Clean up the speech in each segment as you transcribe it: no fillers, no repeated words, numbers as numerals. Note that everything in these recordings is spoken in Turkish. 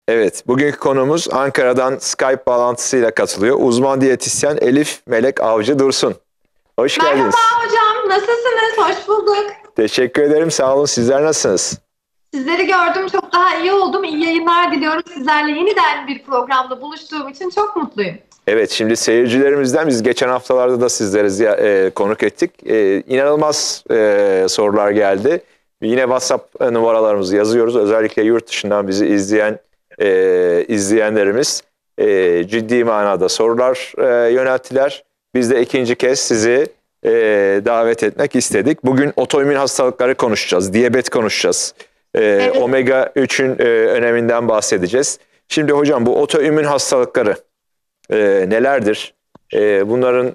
Evet, bugünkü konumuz Ankara'dan Skype bağlantısıyla katılıyor. Uzman diyetisyen Elif Melek Avcı Dursun. Hoş Merhaba geldiniz. hocam, nasılsınız? Hoş bulduk. Teşekkür ederim, sağ olun. Sizler nasılsınız? Sizleri gördüm, çok daha iyi oldum. İyi yayınlar diliyorum. Sizlerle yeniden bir programda buluştuğum için çok mutluyum. Evet, şimdi seyircilerimizden biz geçen haftalarda da sizlere konuk ettik. İnanılmaz sorular geldi. Yine WhatsApp numaralarımızı yazıyoruz. Özellikle yurt dışından bizi izleyenlerimiz ciddi manada sorular yönelttiler. Biz de ikinci kez sizi davet etmek istedik. Bugün otoimmün hastalıkları konuşacağız, diyabet konuşacağız. Evet. Omega 3'ün öneminden bahsedeceğiz. Şimdi hocam bu otoimmün hastalıkları nelerdir? Bunların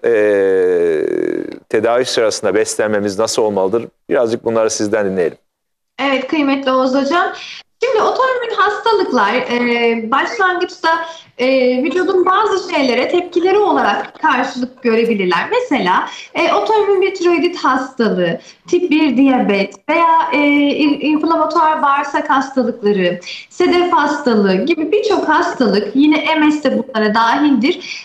tedavi sırasında beslenmemiz nasıl olmalıdır? Birazcık bunları sizden dinleyelim. Evet kıymetli Oğuz Hocam. Şimdi otoimmün hastalıklar başlangıçta vücudun bazı şeylere tepkileri olarak karşılık görebilirler. Mesela otoimmün bir tiroidit hastalığı, tip 1 diyabet veya inflamatuar bağırsak hastalıkları, sedef hastalığı gibi birçok hastalık, yine MS de bunlara dahildir,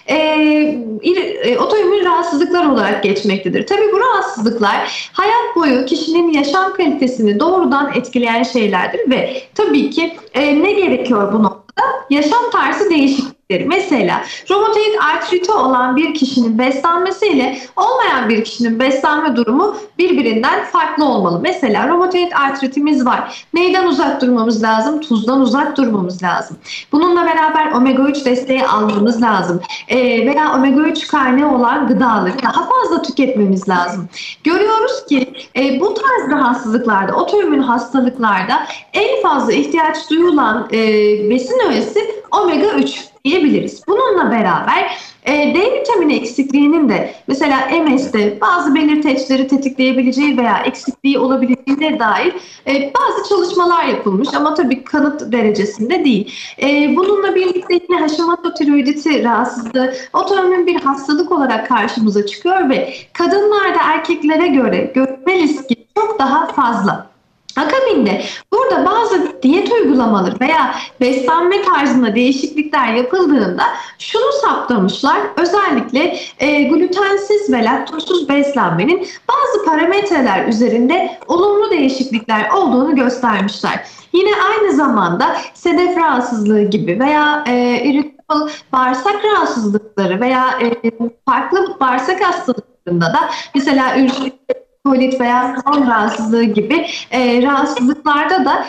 otoimmün rahatsızlıklar olarak geçmektedir. Tabii bu rahatsızlıklar hayat boyu kişinin yaşam kalitesini doğrudan etkileyen şeylerdir ve tabii ki ne gerekiyor bu noktada? Yaşam tarzı değişiklikleri. Mesela romatoid artriti olan bir kişinin beslenmesiyle olmayan bir kişinin beslenme durumu birbirinden farklı olmalı. Mesela romatoid artritimiz var. Neyden uzak durmamız lazım? Tuzdan uzak durmamız lazım. Bununla beraber omega 3 desteği almamız lazım. Veya omega 3 kaynağı olan gıdaları daha fazla tüketmemiz lazım. Görüyoruz ki bu tarz rahatsızlıklarda, otoimmün hastalıklarda en fazla ihtiyaç duyulan besin öğesi omega 3 diyebiliriz. Bununla beraber D vitamini eksikliğinin de mesela MS'de bazı belirteçleri tetikleyebileceği veya eksikliği olabileceğine dair bazı çalışmalar yapılmış ama tabii kanıt derecesinde değil. Bununla birlikte yine Hashimoto tiroiditi rahatsızlığı otoimmün bir hastalık olarak karşımıza çıkıyor ve kadınlarda erkeklere göre görülme riski çok daha fazla. Akabinde burada bazı diyet uygulamaları veya beslenme tarzında değişiklikler yapıldığında şunu saptamışlar. Özellikle glutensiz ve laktozsuz beslenmenin bazı parametreler üzerinde olumlu değişiklikler olduğunu göstermişler. Yine aynı zamanda sedef rahatsızlığı gibi veya irritable bağırsak rahatsızlıkları veya farklı bağırsak hastalıklarında da mesela kolit veya Crohn rahatsızlığı gibi rahatsızlıklarda da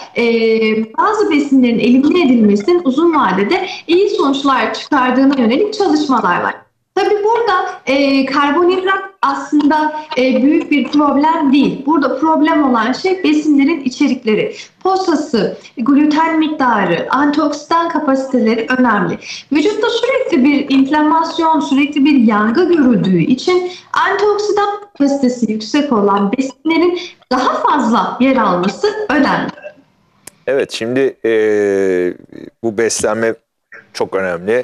bazı besinlerin elimine edilmesinin uzun vadede iyi sonuçlar çıkardığına yönelik çalışmalar var. Tabii burada karbonhidrat aslında büyük bir problem değil. Burada problem olan şey besinlerin içerikleri. Posası, gluten miktarı, antioksidan kapasiteleri önemli. Vücutta sürekli bir inflamasyon, sürekli bir yangı görüldüğü için antioksidan kapasitesi yüksek olan besinlerin daha fazla yer alması önemli. Evet, şimdi bu beslenme çok önemli.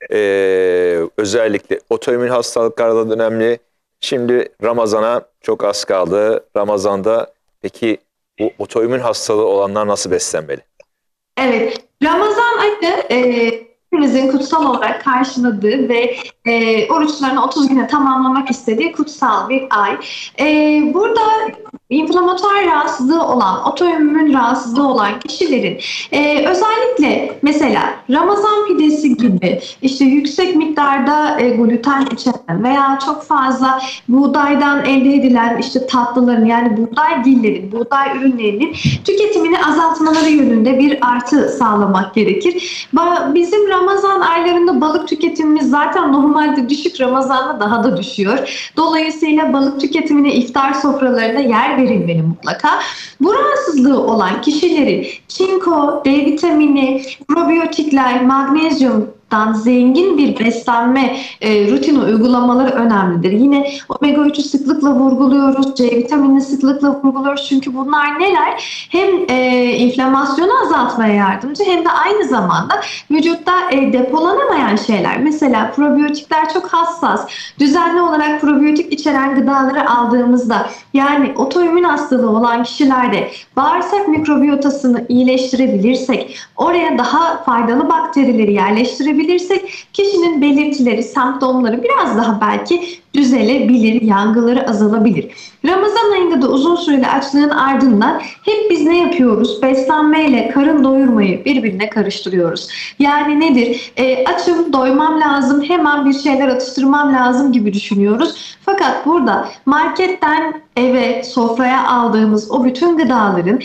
Özellikle otoimmün hastalıklarda da önemli. Şimdi Ramazan'a çok az kaldı. Ramazan'da peki bu otoimmün hastalığı olanlar nasıl beslenmeli? Evet, Ramazan ayı hepimizin kutsal olarak karşıladığı ve oruçlarını 30 güne tamamlamak istediği kutsal bir ay. Burada inflamatuar rahatsızlığı olan, otoimmün rahatsızlığı olan kişilerin özellikle mesela Ramazan pidesi gibi işte yüksek miktarda gluten içeren veya çok fazla buğdaydan elde edilen işte tatlıların yani buğday gillerin, buğday ürünlerinin tüketimini azaltmaları yönünde bir artı sağlamak gerekir. Bizim Ramazan aylarında balık tüketimimiz zaten normalde düşük, Ramazan'da daha da düşüyor. Dolayısıyla balık tüketimine iftar sofralarında yer verilmeli mutlaka. Bu rahatsızlığı olan kişilerin çinko, D vitamini, probiyotikler, magnezyum dan zengin bir beslenme rutini uygulamaları önemlidir. Yine omega 3'ü sıklıkla vurguluyoruz, C vitaminini sıklıkla vurguluyoruz. Çünkü bunlar neler? Hem inflamasyonu azaltmaya yardımcı hem de aynı zamanda vücutta depolanamayan şeyler. Mesela probiyotikler çok hassas. Düzenli olarak probiyotik içeren gıdaları aldığımızda, yani otoimmün hastalığı olan kişilerde bağırsak mikrobiyotasını iyileştirebilirsek, oraya daha faydalı bakterileri yerleştirebilirsek kişinin belirtileri, semptomları biraz daha belki düzelebilir, yangıları azalabilir. Ramazan ayında da uzun süreli açlığın ardından hep biz ne yapıyoruz? Beslenmeyle karın doyurmayı birbirine karıştırıyoruz. Yani nedir? Açım, doymam lazım, hemen bir şeyler atıştırmam lazım gibi düşünüyoruz. Fakat burada marketten eve, sofraya aldığımız o bütün gıdaların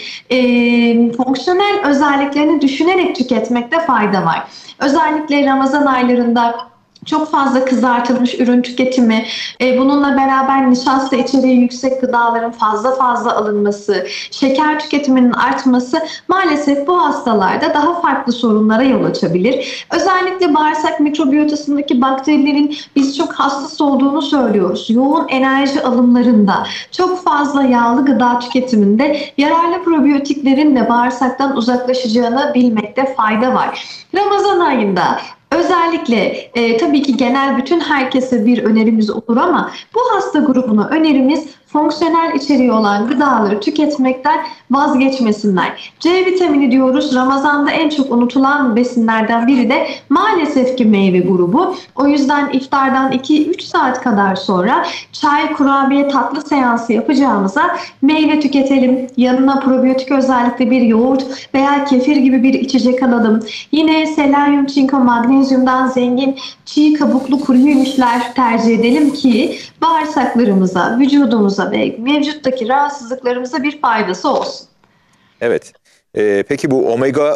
fonksiyonel özelliklerini düşünerek tüketmekte fayda var. Özellikle Ramazan aylarında çok fazla kızartılmış ürün tüketimi, bununla beraber nişasta içeriği yüksek gıdaların fazla alınması, şeker tüketiminin artması maalesef bu hastalarda daha farklı sorunlara yol açabilir. Özellikle bağırsak mikrobiyotasındaki bakterilerin biz çok hassas olduğunu söylüyoruz. Yoğun enerji alımlarında, çok fazla yağlı gıda tüketiminde yararlı probiyotiklerin de bağırsaktan uzaklaşacağını bilmekte fayda var. Ramazan ayında özellikle tabii ki genel bütün herkese bir önerimiz olur ama bu hasta grubuna önerimiz fonksiyonel içeriği olan gıdaları tüketmekten vazgeçmesinler. C vitamini diyoruz. Ramazan'da en çok unutulan besinlerden biri de maalesef ki meyve grubu. O yüzden iftardan 2-3 saat kadar sonra çay, kurabiye, tatlı seansı yapacağımıza meyve tüketelim. Yanına probiyotik özellikle bir yoğurt veya kefir gibi bir içecek alalım. Yine selenyum, çinko, magnezyumdan zengin çiğ kabuklu kuru yemişler tercih edelim ki bağırsaklarımıza, vücudumuza ve mevcuttaki rahatsızlıklarımıza bir faydası olsun. Evet. Peki bu omega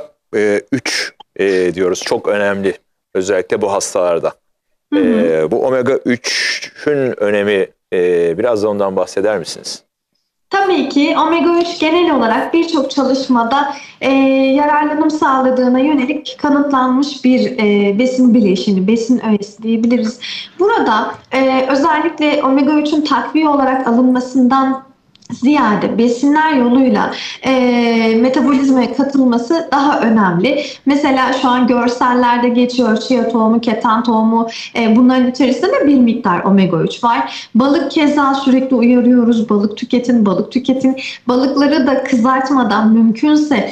3 diyoruz, çok önemli özellikle bu hastalarda. Bu omega 3'ün önemi, biraz da ondan bahseder misiniz? Tabii ki omega 3 genel olarak birçok çalışmada yararlanım sağladığına yönelik kanıtlanmış bir besin bileşini, besin öğesi diyebiliriz. Burada özellikle omega 3'ün takviye olarak alınmasından ziyade besinler yoluyla metabolizmaya katılması daha önemli. Mesela şu an görsellerde geçiyor chia tohumu, keten tohumu, bunların içerisinde de bir miktar omega 3 var. Balık keza sürekli uyarıyoruz. Balık tüketin, balık tüketin. Balıkları da kızartmadan mümkünse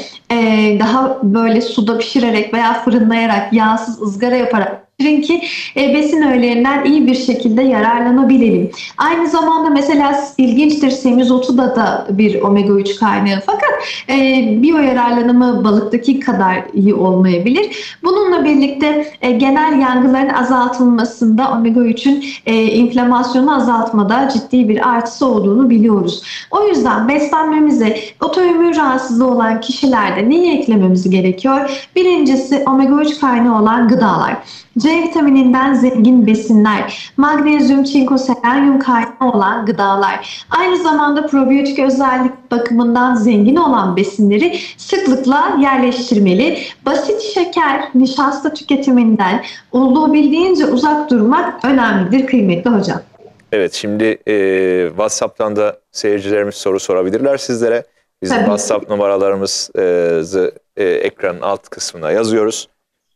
daha böyle suda pişirerek veya fırınlayarak, yağsız ızgara yaparak ki besin öğelerinden iyi bir şekilde yararlanabilelim. Aynı zamanda mesela ilginçtir, semizotu da bir omega 3 kaynağı fakat biyo yararlanımı balıktaki kadar iyi olmayabilir. Bununla birlikte genel yangıların azaltılmasında omega 3'ün inflamasyonu azaltmada ciddi bir artısı olduğunu biliyoruz. O yüzden beslenmemize otoimmün rahatsızlığı olan kişilerde neyi eklememiz gerekiyor? Birincisi omega 3 kaynağı olan gıdalar. C vitamininden zengin besinler, magnezyum, çinko, selenyum kaynağı olan gıdalar, aynı zamanda probiyotik özellik bakımından zengin olan besinleri sıklıkla yerleştirmeli. Basit şeker, nişasta tüketiminden olabildiğince uzak durmak önemlidir kıymetli hocam. Evet, şimdi WhatsApp'tan da seyircilerimiz soru sorabilirler sizlere. Bizim WhatsApp numaralarımızı ekranın alt kısmına yazıyoruz.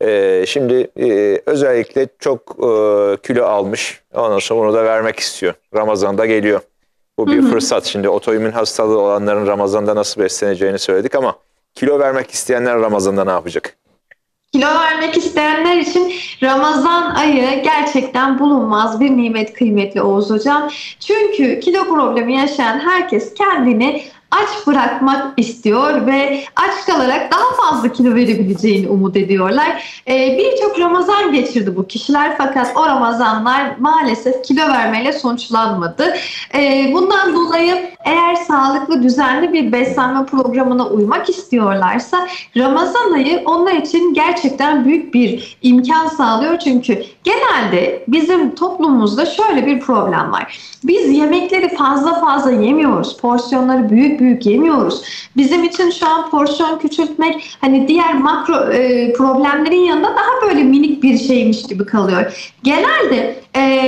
Şimdi özellikle çok kilo almış, ondan sonra onu da vermek istiyor. Ramazan'da geliyor. Bu bir fırsat. Şimdi otoimmün hastalığı olanların Ramazan'da nasıl besleneceğini söyledik ama kilo vermek isteyenler Ramazan'da ne yapacak? Kilo vermek isteyenler için Ramazan ayı gerçekten bulunmaz bir nimet kıymetli Oğuz Hocam. Çünkü kilo problemi yaşayan herkes kendini aç bırakmak istiyor ve aç kalarak daha fazla kilo verebileceğini umut ediyorlar. Birçok Ramazan geçirdi bu kişiler fakat o Ramazanlar maalesef kilo vermeyle sonuçlanmadı. Bundan dolayı eğer sağlıklı, düzenli bir beslenme programına uymak istiyorlarsa Ramazan ayı onlar için gerçekten büyük bir imkan sağlıyor. Çünkü genelde bizim toplumumuzda şöyle bir problem var. Biz yemekleri fazla yemiyoruz. Porsiyonları büyük büyük büyük yemiyoruz. Bizim için şu an porsiyon küçültmek hani diğer makro problemlerin yanında daha böyle minik bir şeymiş gibi kalıyor. Genelde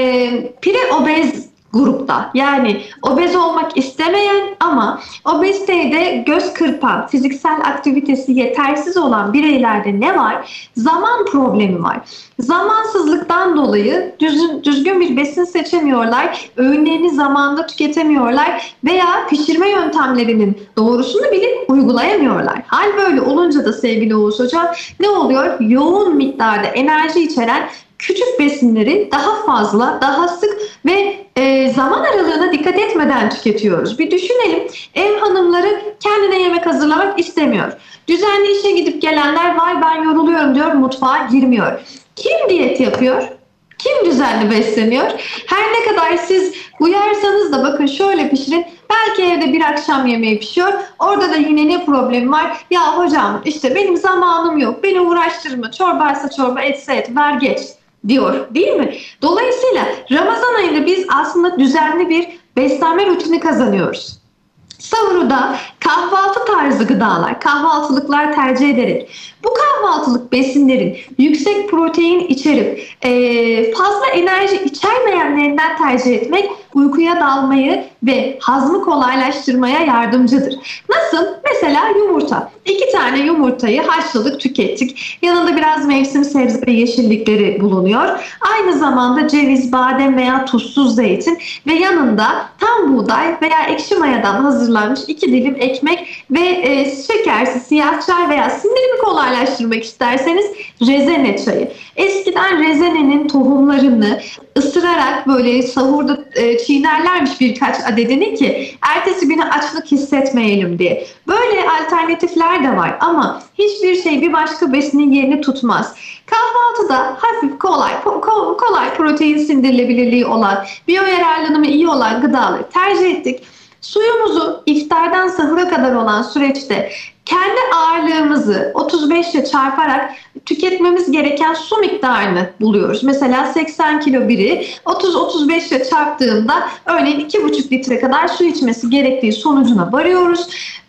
pre-obez grupta, yani obez olmak istemeyen ama obeziteyi de göz kırpan, fiziksel aktivitesi yetersiz olan bireylerde ne var? Zaman problemi var. Zamansızlıktan dolayı düzgün bir besin seçemiyorlar, öğünlerini zamanında tüketemiyorlar veya pişirme yöntemlerinin doğrusunu bilip uygulayamıyorlar. Hal böyle olunca da sevgili Oğuz Hocam ne oluyor? Yoğun miktarda enerji içeren küçük besinleri daha fazla, daha sık ve zaman aralığına dikkat etmeden tüketiyoruz. Bir düşünelim, ev hanımları kendine yemek hazırlamak istemiyor. Düzenli işe gidip gelenler vay ben yoruluyorum diyor, mutfağa girmiyor. Kim diyet yapıyor? Kim düzenli besleniyor? Her ne kadar siz uyarsanız da bakın şöyle pişirin. Belki evde bir akşam yemeği pişiyor. Orada da yine ne problemi var? Ya hocam işte benim zamanım yok. Beni uğraştırma. Çorbaysa çorba, etse et, ver geç diyor, değil mi? Dolayısıyla Ramazan ayında biz aslında düzenli bir beslenme rutini kazanıyoruz. Sahuru da kahvaltı tarzı gıdalar, kahvaltılıklar tercih ederek bu kahvaltılık besinlerin yüksek protein içerip fazla enerji içermeyenlerinden tercih etmek uykuya dalmayı ve hazmı kolaylaştırmaya yardımcıdır. Nasıl? Mesela yumurta. 2 tane yumurtayı haşladık, tükettik. Yanında biraz mevsim sebze ve yeşillikleri bulunuyor. Aynı zamanda ceviz, badem veya tuzsuz zeytin ve yanında tam buğday veya ekşi mayadan hazırlanmış 2 dilim ekmek ve şekersiz siyah çay veya sindirimi kolaylaştırmak isterseniz rezene çayı. Eskiden rezenenin tohumlarını ısırarak böyle sahurda çiğnerlermiş birkaç adedini ki ertesi güne açlık hissetmeyelim diye. Böyle alternatifler de var ama hiçbir şey bir başka besinin yerini tutmaz. Kahvaltıda hafif kolay protein sindirilebilirliği olan, biyoyararlanımı iyi olan gıdaları tercih ettik. Suyumuzu iftardan sahura kadar olan süreçte kendi ağırlığımızı 35 ile çarparak tüketmemiz gereken su miktarını buluyoruz. Mesela 80 kilo biri 30-35 ile çarptığımda örneğin 2,5 litre kadar su içmesi gerektiği sonucuna varıyoruz.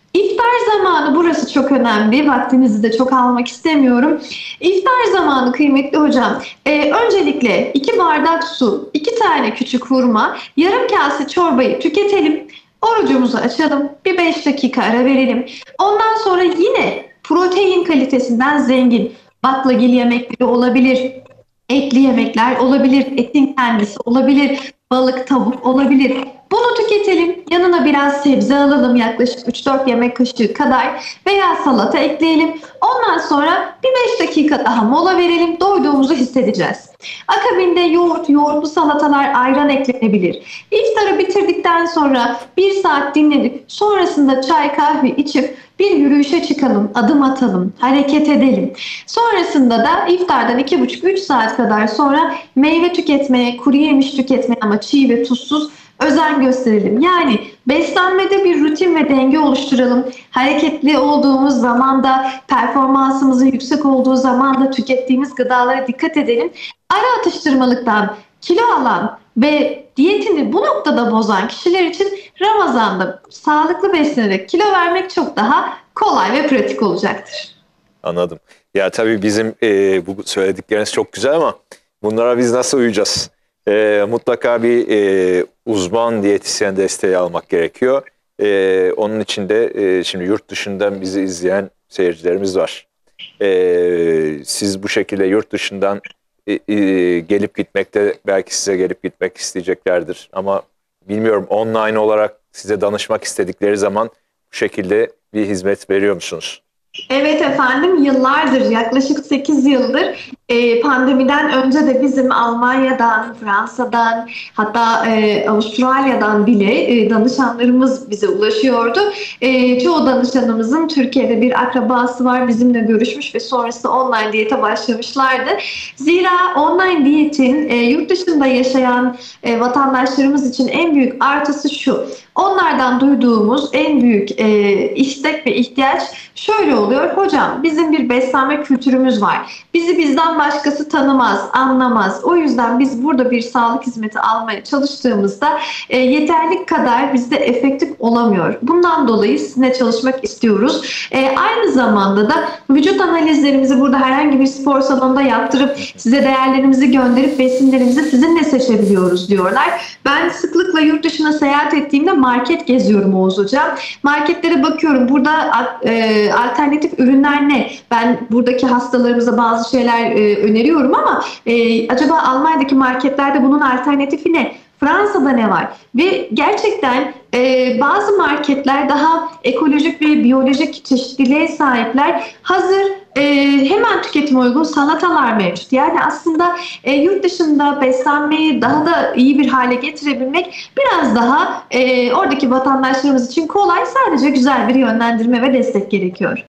İftar zamanı, burası çok önemli. Vaktinizi de çok almak istemiyorum. İftar zamanı kıymetli hocam. Öncelikle 2 bardak su, 2 tane küçük hurma, yarım kase çorbayı tüketelim. Orucumuzu açalım. Bir 5 dakika ara verelim. Ondan sonra yine protein kalitesinden zengin baklagil yemekleri olabilir. Etli yemekler olabilir. Etin kendisi olabilir. Balık, tavuk olabilir. Bunu tüketelim. Yanına biraz sebze alalım. Yaklaşık 3-4 yemek kaşığı kadar veya salata ekleyelim. Ondan sonra bir 5 dakika daha mola verelim. Doyduğumuzu hissedeceğiz. Akabinde yoğurtlu salatalar, ayran eklenebilir. İftarı bitirdikten sonra 1 saat dinlenip sonrasında çay kahve içip bir yürüyüşe çıkalım, adım atalım, hareket edelim. Sonrasında da iftardan 2,5-3 saat kadar sonra meyve tüketmeye, kuru yemiş tüketmeye ama çiğ ve tuzsuz özen gösterelim. Yani beslenmede bir rutin ve denge oluşturalım. Hareketli olduğumuz zaman da, performansımızın yüksek olduğu zaman da tükettiğimiz gıdalara dikkat edelim. Ara atıştırmalıktan kilo alan ve diyetini bu noktada bozan kişiler için Ramazan'da sağlıklı beslenerek kilo vermek çok daha kolay ve pratik olacaktır. Anladım. Ya tabii bizim bu söyledikleriniz çok güzel ama bunlara biz nasıl uyacağız? Mutlaka bir uzman diyetisyen desteği almak gerekiyor. Onun için de şimdi yurt dışından bizi izleyen seyircilerimiz var. Siz bu şekilde yurt dışından gelip gitmekte belki size gelip gitmek isteyeceklerdir. Ama bilmiyorum, online olarak size danışmak istedikleri zaman bu şekilde bir hizmet veriyor musunuz? Evet efendim, yıllardır, yaklaşık 8 yıldır pandemiden önce de bizim Almanya'dan, Fransa'dan, hatta Avustralya'dan bile danışanlarımız bize ulaşıyordu. Çoğu danışanımızın Türkiye'de bir akrabası var, bizimle görüşmüş ve sonrasında online diyete başlamışlardı. Zira online diyetin yurt dışında yaşayan vatandaşlarımız için en büyük artısı şu: onlardan duyduğumuz en büyük istek ve ihtiyaç şöyle oluyor: hocam bizim bir beslenme kültürümüz var. Bizi bizden başkası tanımaz, anlamaz. O yüzden biz burada bir sağlık hizmeti almaya çalıştığımızda yeterli kadar bizde efektif olamıyor. Bundan dolayı sizinle çalışmak istiyoruz. Aynı zamanda da vücut analizlerimizi burada herhangi bir spor salonunda yaptırıp size değerlerimizi gönderip besinlerimizi sizinle seçebiliyoruz diyorlar. Ben sıklıkla yurt dışına seyahat ettiğimde market geziyorum Oğuz Hocam. Marketlere bakıyorum. Burada alternatif ürünler ne? Ben buradaki hastalarımıza bazı şeyler öneriyorum ama acaba Almanya'daki marketlerde bunun alternatifi ne? Fransa'da ne var? Ve gerçekten bazı marketler daha ekolojik ve biyolojik çeşitliliğe sahipler. Hazır hemen tüketime uygun salatalar mevcut. Yani aslında yurt dışında beslenmeyi daha da iyi bir hale getirebilmek biraz daha oradaki vatandaşlarımız için kolay. Sadece güzel bir yönlendirme ve destek gerekiyor.